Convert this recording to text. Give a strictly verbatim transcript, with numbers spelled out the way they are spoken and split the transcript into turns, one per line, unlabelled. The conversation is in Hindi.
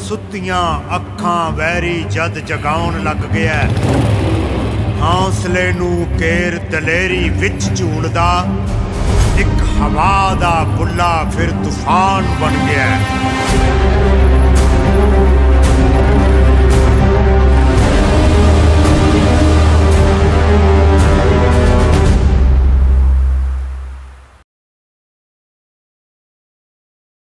सुत्तियां अखां वैरी जद जगाउण लग गया। हौसले नू केर दलेरी विच झूलदा, एक हवा दा बुला फिर तूफान बन गया।